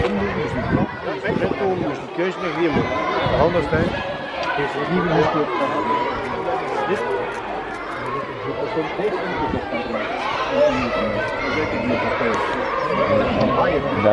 dus die keuze nog hier moet. Anders zijn. Is het niet meer goed. Dit?